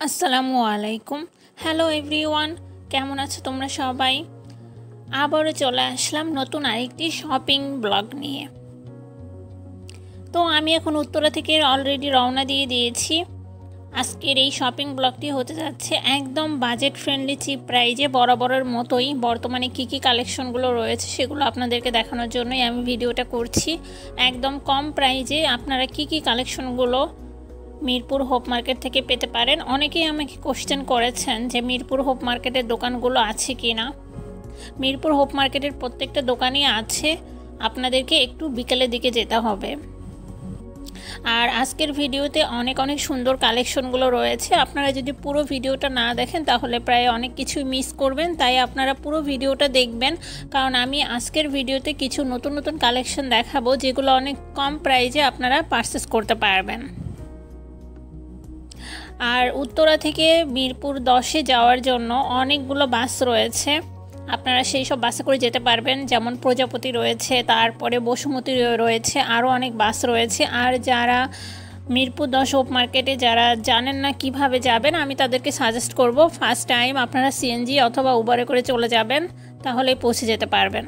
আসসালামু আলাইকুম। Hello everyone, কেমন আছো তোমরা সবাই? আবারও চলে আসলাম নতুন আরেকটি শপিং ব্লগ নিয়ে। তো আমি এখন উত্তরা থেকে অলরেডি রওনা দিয়ে দিয়েছি। আজকের এই শপিং ব্লগটি হতে যাচ্ছে একদম বাজেট ফ্রেন্ডলি চিপ প্রাইজে, বরাবরের মতোই বর্তমানে কী কী কালেকশনগুলো রয়েছে সেগুলো আপনাদেরকে দেখানোর জন্যই আমি ভিডিওটা করছি। একদম কম প্রাইজে আপনারা কী কী কালেকশনগুলো মিরপুর হোপ মার্কেট থেকে পেতে পারেন। অনেকেই আমাকে কোশ্চেন করেছেন যে মিরপুর হোপ মার্কেটের দোকানগুলো আছে কি না। মিরপুর হোপ মার্কেটের প্রত্যেকটা দোকানই আছে, আপনাদেরকে একটু বিকেলের দিকে যেতে হবে। আর আজকের ভিডিওতে অনেক সুন্দর কালেকশনগুলো রয়েছে। আপনারা যদি পুরো ভিডিওটা না দেখেন তাহলে প্রায় অনেক কিছুই মিস করবেন, তাই আপনারা পুরো ভিডিওটা দেখবেন, কারণ আমি আজকের ভিডিওতে কিছু নতুন কালেকশন দেখাবো যেগুলো অনেক কম প্রাইজে আপনারা পারচেস করতে পারবেন। আর উত্তরা থেকে মিরপুর 10-এ যাওয়ার জন্য অনেকগুলো বাস রয়েছে, আপনারা সেই সব বাসে করে যেতে পারবেন। যেমন প্রজাপতি রয়েছে, তারপরে বসুমতী রয়েছে, আরও অনেক বাস রয়েছে। আর যারা মিরপুর 10 হোপ মার্কেটে যারা জানেন না কিভাবে যাবেন, আমি তাদেরকে সাজেস্ট করব ফার্স্ট টাইম আপনারা সিএনজি অথবা উবারে করে চলে যাবেন, তাহলেই পৌঁছে যেতে পারবেন।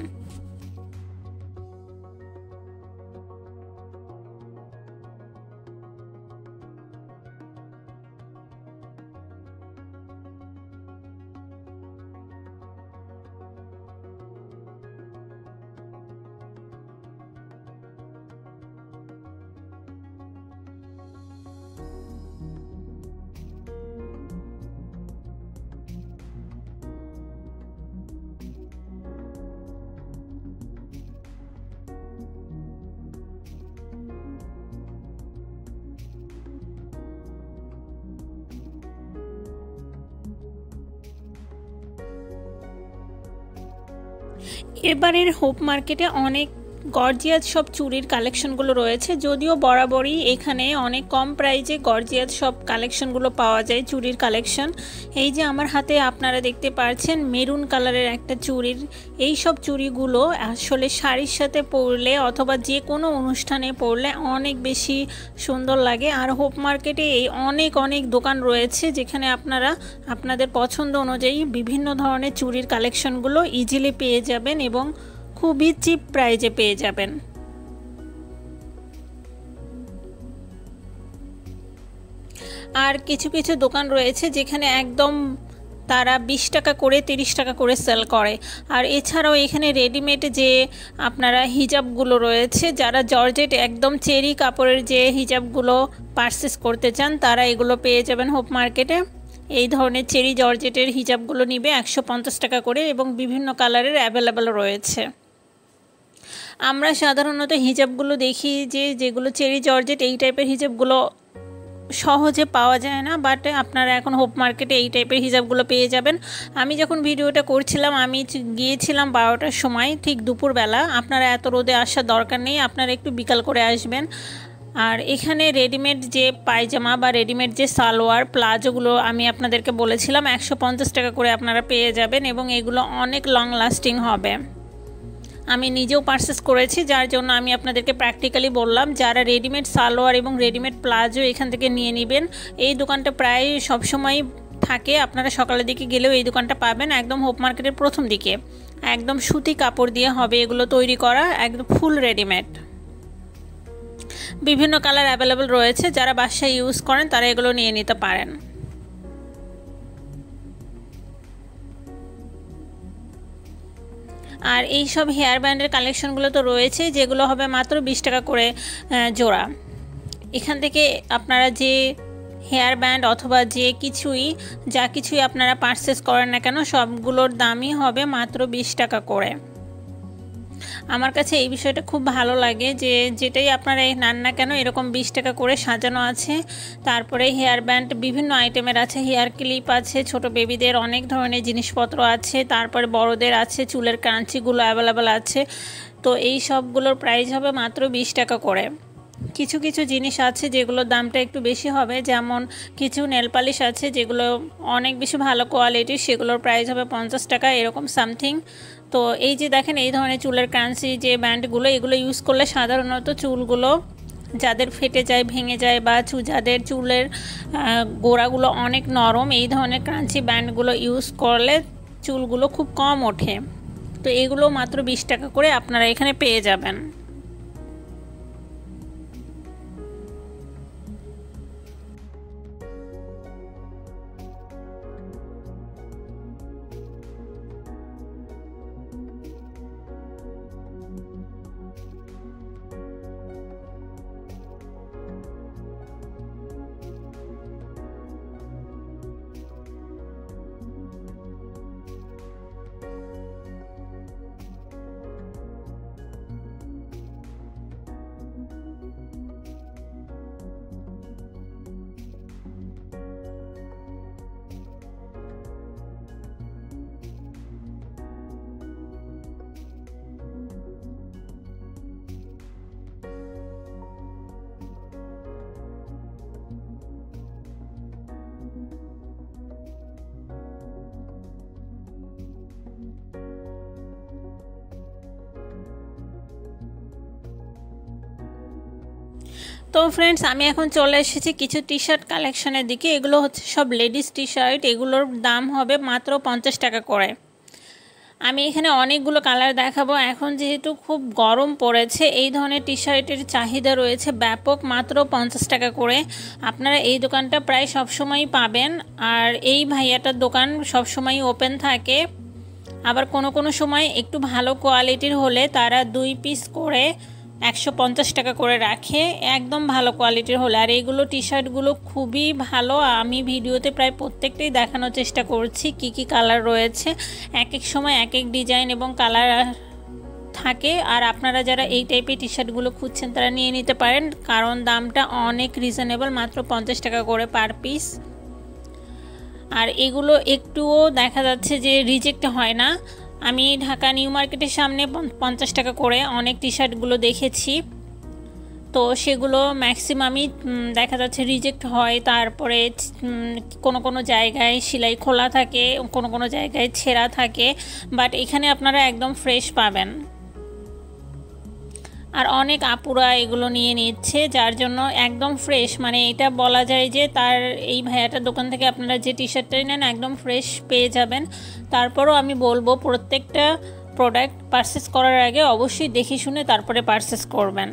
এবারের হোপ মার্কেটে অনেক গর্জিয়াস সব চুড়ির কালেকশনগুলো রয়েছে, যদিও বরাবরই এখানে অনেক কম প্রাইজে গর্জিয়াস সব কালেকশনগুলো পাওয়া যায়, চুড়ির কালেকশন। এই যে আমার হাতে আপনারা দেখতে পাচ্ছেন মেরুন কালারের একটা চুড়ির, এই সব চুড়িগুলো আসলে শাড়ির সাথে পরলে অথবা যে কোনো অনুষ্ঠানে পরলে অনেক বেশি সুন্দর লাগে। আর হোপ মার্কেটে এই অনেক দোকান রয়েছে যেখানে আপনারা আপনাদের পছন্দ অনুযায়ী বিভিন্ন ধরনের চুড়ির কালেকশনগুলো ইজিলি পেয়ে যাবেন এবং খুবই চিপ প্রাইজে পেয়ে যাবেন। আর কিছু দোকান রয়েছে যেখানে একদম তারা 20 টাকা করে 30 টাকা করে সেল করে। আর এছাড়াও এখানে রেডিমেড যে আপনারা হিজাবগুলো রয়েছে, যারা জর্জেট একদম চেরি কাপড়ের যে হিজাবগুলো পারচেস করতে চান তারা এগুলো পেয়ে যাবেন হোপ মার্কেটে। এই ধরনের চেরি জর্জেটের হিজাবগুলো নিবে 150 টাকা করে এবং বিভিন্ন কালারের অ্যাভেলেবেল রয়েছে। আমরা সাধারণত হিজাবগুলো দেখি যেগুলো চেরি জর্জেট এই টাইপের হিজাবগুলো সহজে পাওয়া যায় না, বাট আপনারা এখন হোপ মার্কেটে এই টাইপের হিজাবগুলো পেয়ে যাবেন। আমি যখন ভিডিওটা করছিলাম আমি গিয়েছিলাম 12টার সময়, ঠিক দুপুরবেলা। আপনারা এত রোদে আসার দরকার নেই, আপনারা একটু বিকাল করে আসবেন। আর এখানে রেডিমেড যে পায়জামা বা রেডিমেড যে সালোয়ার প্লাজোগুলো আমি আপনাদেরকে বলেছিলাম 150 টাকা করে আপনারা পেয়ে যাবেন এবং এগুলো অনেক লং লাস্টিং হবে। আমি নিজেও পারচেস করেছি, যার জন্য আমি আপনাদেরকে প্র্যাকটিক্যালি বললাম যারা রেডিমেড সালোয়ার এবং রেডিমেড প্লাজো এখান থেকে নিয়ে নেবেন। এই দোকানটা প্রায় সবসময় থাকে, আপনারা সকালের দিকে গেলেও এই দোকানটা পাবেন। একদম হোপ মার্কেটের প্রথম দিকে একদম সুতি কাপড় দিয়ে হবে এগুলো তৈরি করা, একদম ফুল রেডিমেড। বিভিন্ন কালার অ্যাভেলেবেল রয়েছে, যারা বাসায় ইউজ করেন তারা এগুলো নিয়ে নিতে পারেন। আর এই সব হেয়ার ব্যান্ডের কালেকশনগুলো তো রয়েছে, যেগুলো হবে মাত্র 20 টাকা করে জোড়া। এখান থেকে আপনারা যে হেয়ার ব্যান্ড অথবা যা কিছুই আপনারা পারচেস করেন না কেন সবগুলোর দামই হবে মাত্র 20 টাকা করে। আমার কাছে এই বিষয়টা খুব ভালো লাগে যে যেটাই আপনারা নেন না কেন এরকম 20 টাকা করে সাজানো আছে। তারপরে হেয়ার ব্যান্ড বিভিন্ন আইটেমের আছে, হেয়ার ক্লিপ আছে, ছোট বেবিদের অনেক ধরনের জিনিসপত্র আছে, তারপরে বড়দের আছে, চুলের কাঁচিগুলো অ্যাভেলেবেল আছে। তো এই সবগুলোর প্রাইস হবে মাত্র 20 টাকা করে। কিছু জিনিস আছে যেগুলোর দামটা একটু বেশি হবে, যেমন কিছু নেল পালিশ আছে যেগুলো অনেক বেশি ভালো কোয়ালিটির, সেগুলোর প্রাইস হবে 50 টাকা এরকম সামথিং। তো এই যে দেখেন এই ধরনের চুলের কাঁচি যে ব্যান্ডগুলো, এগুলো ইউজ করলে সাধারণত চুলগুলো যাদের ফেটে যায়, ভেঙে যায়, বা যাদের চুলের গোড়াগুলো অনেক নরম, এই ধরনের ক্রাঞ্চি ব্যান্ডগুলো ইউজ করলে চুলগুলো খুব কম ওঠে। তো এগুলো মাত্র 20 টাকা করে আপনারা এখানে পেয়ে যাবেন। তো ফ্রেন্ডস, আমি এখন চলে এসেছি কিছু টি শার্ট কালেকশনের দিকে। এগুলো হচ্ছে সব লেডিস টি শার্ট। এগুলোর দাম হবে মাত্র 50 টাকা করে। আমি এখানে অনেকগুলো কালার দেখাবো। এখন যেহেতু খুব গরম পড়েছে, এই ধরনের টি শার্টের চাহিদা রয়েছে ব্যাপক, মাত্র 50 টাকা করে। আপনারা এই দোকানটা প্রায় সবসময়ই পাবেন। আর এই ভাইয়াটার দোকান সবসময়ই ওপেন থাকে। আবার কোনো সময় একটু ভালো কোয়ালিটির হলে তারা 2 পিস করে 150 টাকা করে রাখে, একদম ভালো কোয়ালিটির হলে। আর এইগুলো টি শার্টগুলো খুবই ভালো। আমি ভিডিওতে প্রায় প্রত্যেকটাই দেখানোর চেষ্টা করছি কি কি কালার রয়েছে। এক এক সময় এক এক ডিজাইন এবং কালার থাকে। আর আপনারা যারা এই টাইপের টি শার্টগুলো খুঁজছেন তারা নিয়ে নিতে পারেন, কারণ দামটা অনেক রিজনেবল, মাত্র 50 টাকা করে পার পিস। আর এগুলো একটুও দেখা যাচ্ছে যে রিজেক্ট হয় না। আমি ঢাকা নিউ মার্কেটের সামনে 50 টাকা করে অনেক টি শার্টগুলো দেখেছি, তো সেগুলো ম্যাক্সিমামই দেখা যাচ্ছে রিজেক্ট হয়। তারপরে কোনো জায়গায় সেলাই খোলা থাকে, কোনো জায়গায় ছেঁড়া থাকে, বাট এখানে আপনারা একদম ফ্রেশ পাবেন। আর অনেক আপুরা এগুলো নিয়ে নিচ্ছে, যার জন্য একদম ফ্রেশ, মানে এটা বলা যায় যে তার এই ভাইয়াটার দোকান থেকে আপনারা যে টি শার্টটাই নেন একদম ফ্রেশ পেয়ে যাবেন। তারপরও আমি বলবো প্রত্যেকটা প্রোডাক্ট পারচেস করার আগে অবশ্যই দেখে শুনে তারপরে পারচেস করবেন।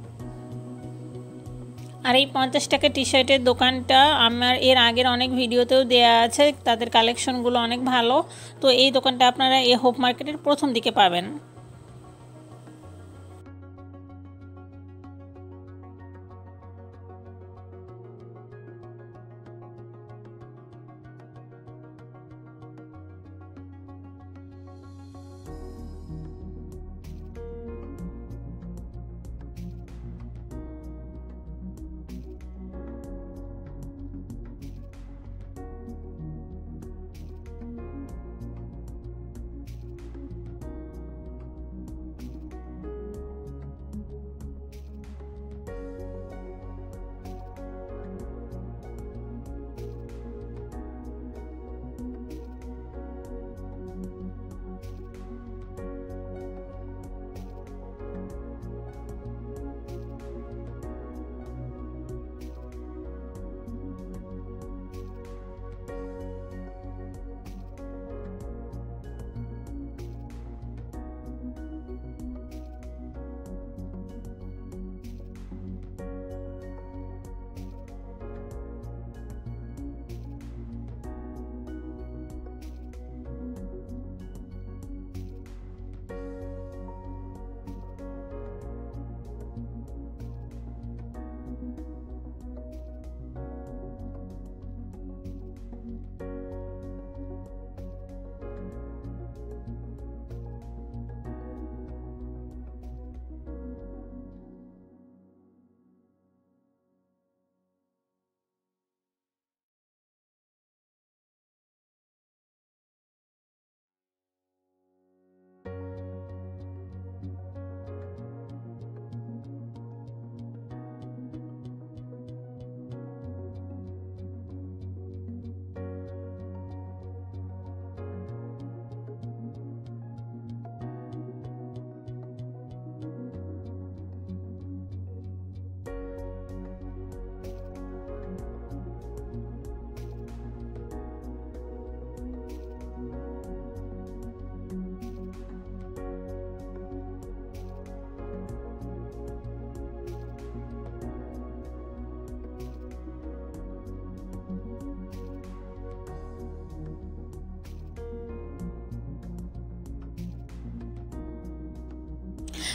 আর এই 50 টাকা টি শার্টের দোকানটা আমার এর আগের অনেক ভিডিওতেও দেয়া আছে, তাদের কালেকশনগুলো অনেক ভালো। তো এই দোকানটা আপনারা এই হোপ মার্কেটের প্রথম দিকে পাবেন।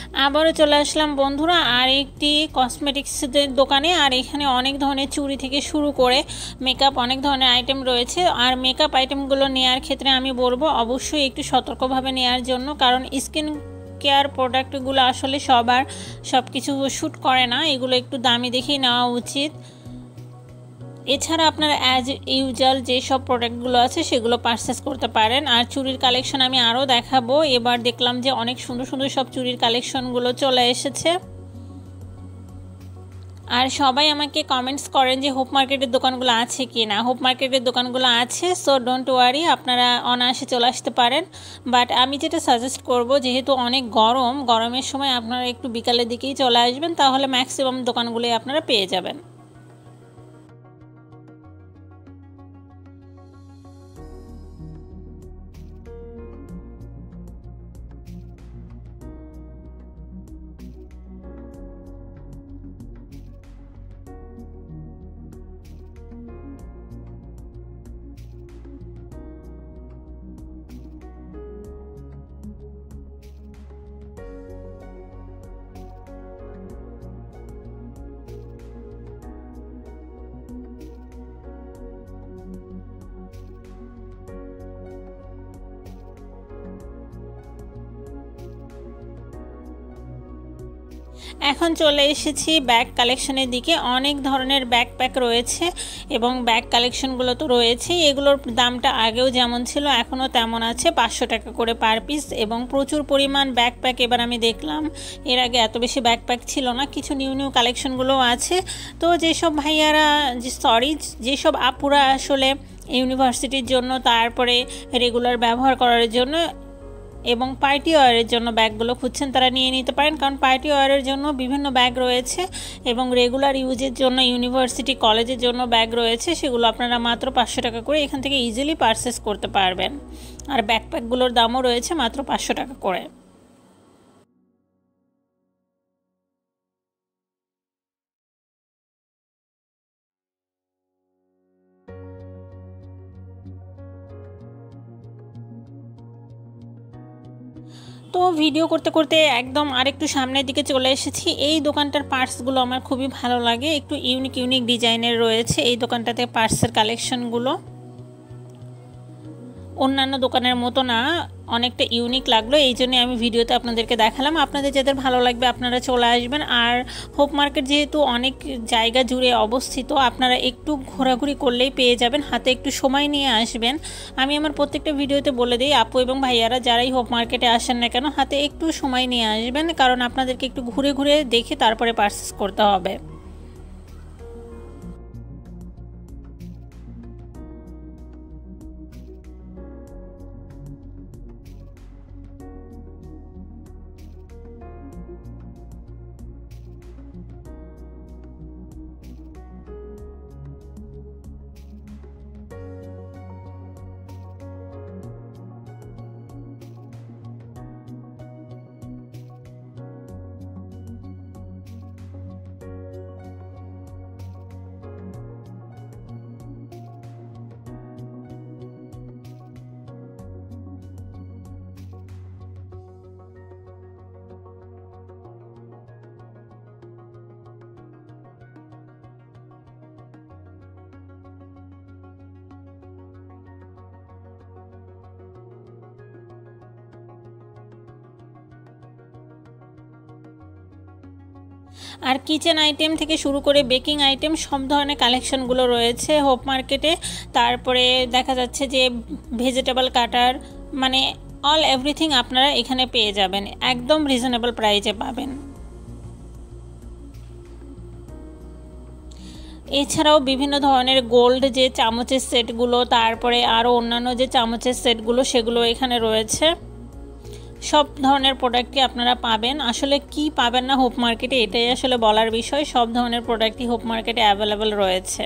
আবারও চলে আসলাম বন্ধুরা আরেকটি কসমেটিক্সের দোকানে। আর এখানে অনেক ধরনের চুড়ি থেকে শুরু করে মেকআপ অনেক ধরনের আইটেম রয়েছে। আর মেকআপ আইটেমগুলো নেওয়ার ক্ষেত্রে আমি বলবো অবশ্যই একটু সতর্কভাবে নেওয়ার জন্য, কারণ স্কিন কেয়ার প্রোডাক্টগুলো আসলে সবার সব কিছু শ্যুট করে না, এগুলো একটু দামি দেখেই নেওয়া উচিত। এছাড়া আপনারা অ্যাজ ইউজুয়াল যেসব প্রোডাক্টগুলো আছে সেগুলো পারচেস করতে পারেন। আর চুড়ির কালেকশন আমি আরও দেখাবো। এবার দেখলাম যে অনেক সুন্দর সুন্দর সব চুড়ির কালেকশনগুলো চলে এসেছে। আর সবাই আমাকে কমেন্টস করেন যে হোপ মার্কেটের দোকানগুলো আছে কি না। হোপ মার্কেটের দোকানগুলো আছে, সো ডোন্ট ওয়ারি, আপনারা অনায়াসে চলে আসতে পারেন। বাট আমি যেটা সাজেস্ট করব, যেহেতু অনেক গরমের সময় আপনারা একটু বিকালের দিকেই চলে আসবেন, তাহলে ম্যাক্সিমাম দোকানগুলোই আপনারা পেয়ে যাবেন। এখন চলে এসেছি ব্যাগ কালেকশনের দিকে। অনেক ধরনের ব্যাকপ্যাক রয়েছে এবং ব্যাগ কালেকশনগুলো তো রয়েছেই। এগুলোর দামটা আগেও যেমন ছিল এখনও তেমন আছে, 500 টাকা করে পার পিস, এবং প্রচুর পরিমাণ ব্যাকপ্যাক এবার আমি দেখলাম। এর আগে এত বেশি ব্যাকপ্যাক ছিল না, কিছু নিউ কালেকশনগুলোও আছে। তো যেসব ভাইয়ারা যেসব আপুরা আসলে ইউনিভার্সিটির জন্য, তারপরে রেগুলার ব্যবহার করার জন্য এবং পার্টি ওয়্যারের জন্য ব্যাগগুলো খুঁজছেন, তারা নিয়ে নিতে পারেন। কারণ পার্টি ওয়্যারের জন্য বিভিন্ন ব্যাগ রয়েছে এবং রেগুলার ইউজের জন্য ইউনিভার্সিটি কলেজের জন্য ব্যাগ রয়েছে, সেগুলো আপনারা মাত্র 500 টাকা করে এখান থেকে ইজিলি পারচেস করতে পারবেন। আর ব্যাকপ্যাকগুলোর দামও রয়েছে মাত্র 500 টাকা করে। তো ভিডিও করতে করতে একদম আরেকটু সামনের দিকে চলে এসেছি। এই দোকানটার পার্টসগুলো আমার খুবই ভালো লাগে, একটু ইউনিক ডিজাইনের রয়েছে এই দোকানটাতে পার্টসের কালেকশনগুলো। অন্যান্য দোকানের মতো না, অনেকটা ইউনিক লাগলো, এই জন্যই আমি ভিডিওতে আপনাদেরকে দেখালাম। আপনাদের যাদের ভালো লাগবে আপনারা চলে আসবেন। আর হোপ মার্কেট যেহেতু অনেক জায়গা জুড়ে অবস্থিত, আপনারা একটু ঘোরাঘুরি করলেই পেয়ে যাবেন, হাতে একটু সময় নিয়ে আসবেন। আমি আমার প্রত্যেকটা ভিডিওতে বলে দিই, আপু এবং ভাইয়ারা যারাই হোপ মার্কেটে আসেন না কেন, হাতে একটু সময় নিয়ে আসবেন, কারণ আপনাদেরকে একটু ঘুরে ঘুরে দেখে তারপরে পারচেস করতে হবে। আর কিচেন আইটেম থেকে শুরু করে বেকিং আইটেম সব ধরনের কালেকশনগুলো রয়েছে হোপ মার্কেটে। তারপরে দেখা যাচ্ছে যে ভেজিটেবল কাটার, মানে অল এভরিথিং আপনারা এখানে পেয়ে যাবেন, একদম রিজনেবল প্রাইসে পাবেন। এছাড়াও বিভিন্ন ধরনের গোল্ড যে চামচের সেটগুলো, তারপরে আরও অন্যান্য যে চামচের সেটগুলো, সেগুলো এখানে রয়েছে। সব ধরনের প্রোডাক্টই আপনারা পাবেন। আসলে কি পাবেন না হোপ মার্কেটে, এটাই আসলে বলার বিষয়। সব ধরনের প্রোডাক্টই হোপ মার্কেটে অ্যাভেলেবেল রয়েছে।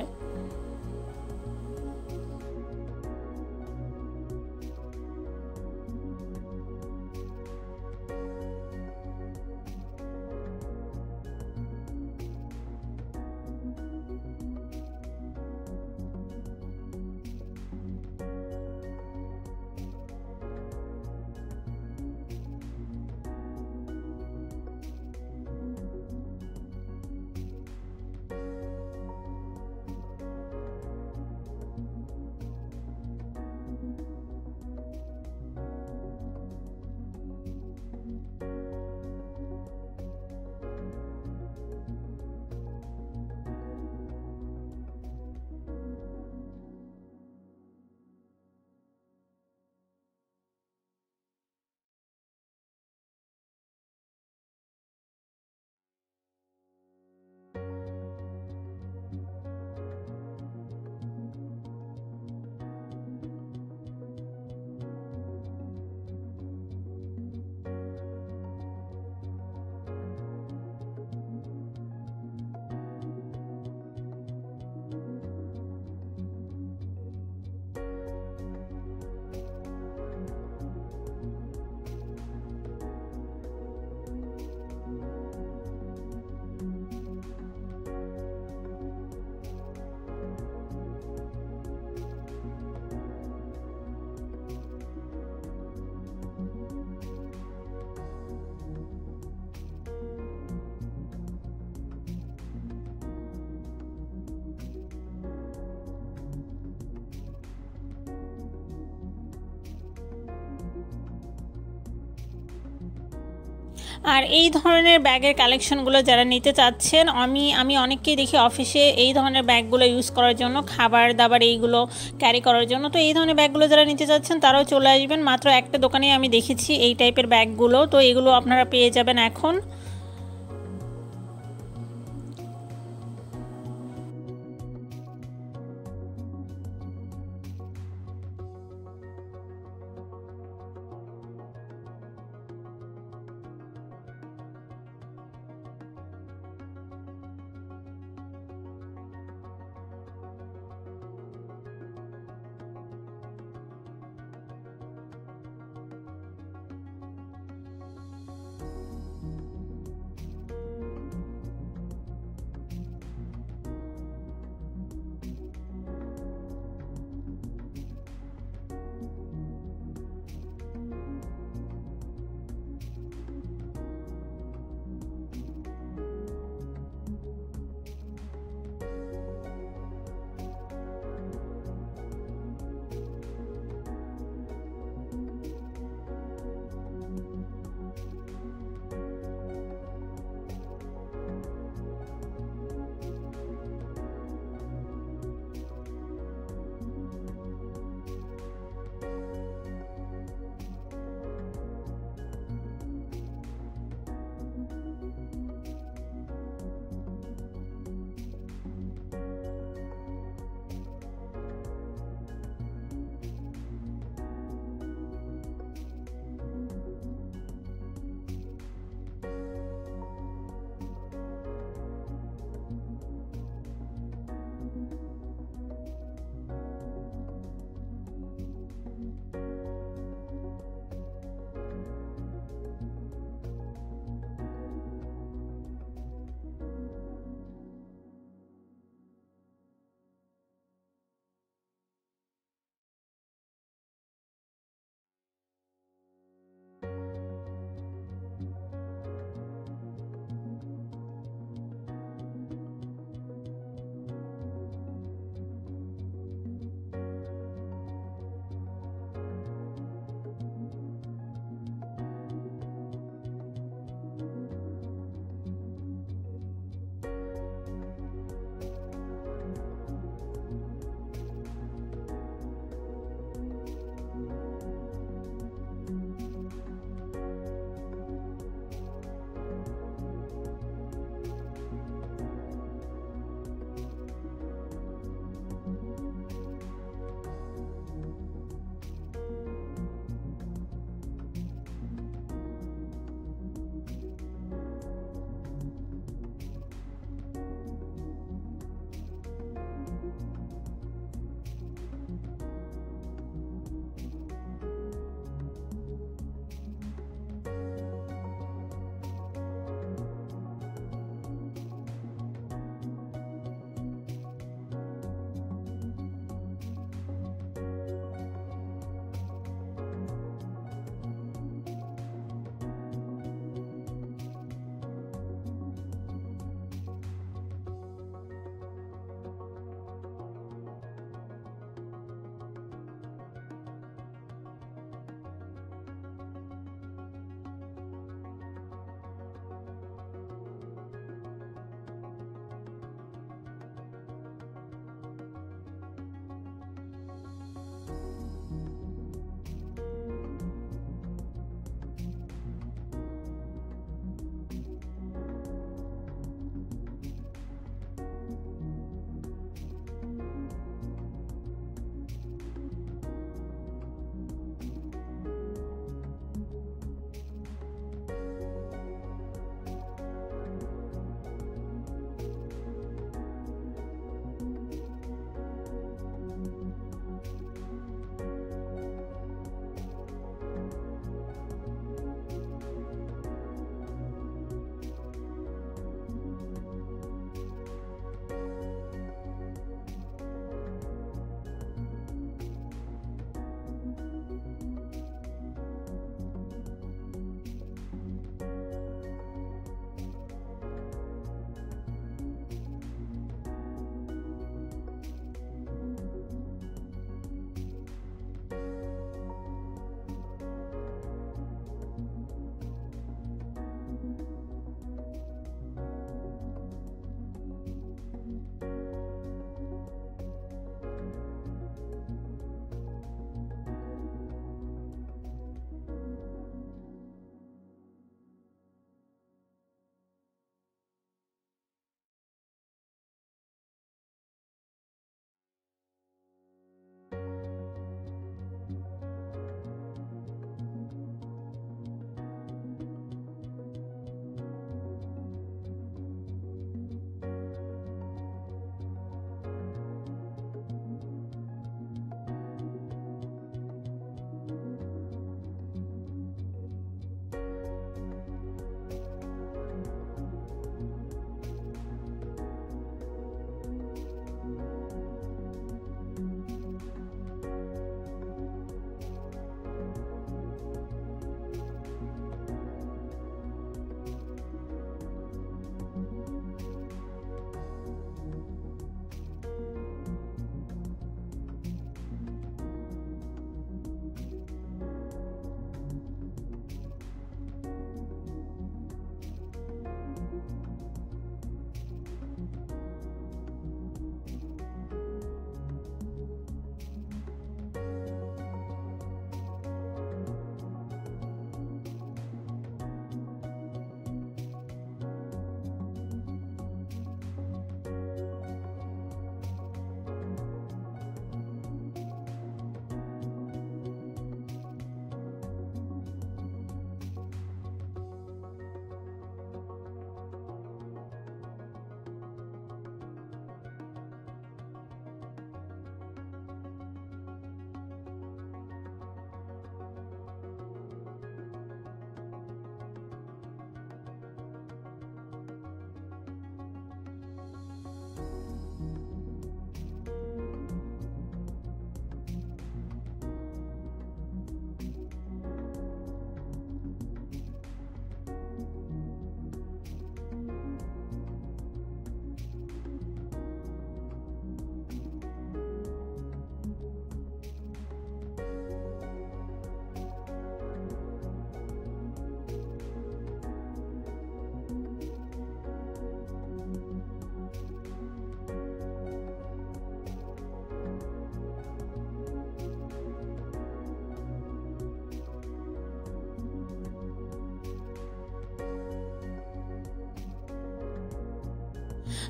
আর এই ধরনের ব্যাগের কালেকশনগুলো যারা নিতে চাচ্ছেন, আমি অনেককেই দেখি অফিসে এই ধরনের ব্যাগগুলো ইউজ করার জন্য, খাবার দাবার এইগুলো ক্যারি করার জন্য। তো এই ধরনের ব্যাগগুলো যারা নিতে চাচ্ছেন তারাও চলে আসবেন। মাত্র একটা দোকানেই আমি দেখেছি এই টাইপের ব্যাগগুলো, তো এগুলো আপনারা পেয়ে যাবেন এখন।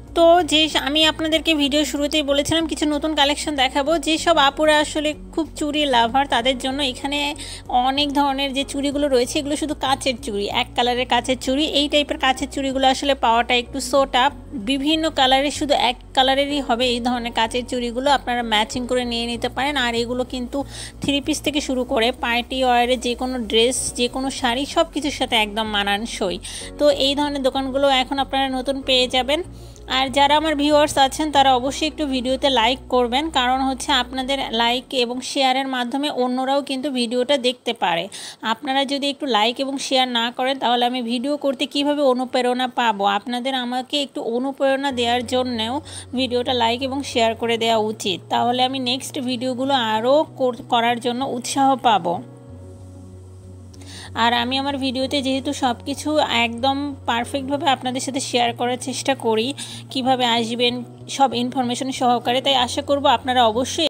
তো যে আমি আপনাদেরকে ভিডিও শুরুতেই বলেছিলাম কিছু নতুন কালেকশন দেখাবো, যেসব আপুরা আসলে খুব চুড়ি লাভার তাদের জন্য এখানে অনেক ধরনের যে চুড়িগুলো রয়েছে এগুলো শুধু কাচের চুড়ি, এক কালারের কাচের চুড়ি। এই টাইপের কাচের চুড়িগুলো আসলে পাওয়াটা একটু সো টাফ। বিভিন্ন কালারের, শুধু এক কালারেরই হবে এই ধরনের কাচের চুড়িগুলো, আপনারা ম্যাচিং করে নিয়ে নিতে পারেন। আর এগুলো কিন্তু 3 পিস থেকে শুরু করে পার্টি ওয়ারে যে কোনো ড্রেস, যে কোনো শাড়ি সব কিছুর সাথে একদম মানানসই। তো এই ধরনের দোকানগুলো এখন আপনারা নতুন পেয়ে যাবেন। আর যারা আমার ভিউয়ার্স আছেন তারা অবশ্যই একটু ভিডিওতে লাইক করবেন, কারণ হচ্ছে আপনাদের লাইক এবং শেয়ারের মাধ্যমে অন্যরাও কিন্তু ভিডিওটা দেখতে পারে। আপনারা যদি একটু লাইক এবং শেয়ার না করেন তাহলে আমি ভিডিও করতে কিভাবে অনুপ্রেরণা পাবো? আপনাদের আমাকে একটু অনুপ্রেরণা দেওয়ার জন্যও ভিডিওটা লাইক এবং শেয়ার করে দেওয়া উচিত, তাহলে আমি নেক্সট ভিডিওগুলো আরও করার জন্য উৎসাহ পাবো। আর আমি আমার ভিডিওতে যেহেতু সব কিছু একদম পারফেক্টভাবে আপনাদের সাথে শেয়ার করার চেষ্টা করি, কিভাবে আসবেন সব ইনফরমেশন সহকারে, তাই আশা করব আপনারা অবশ্যই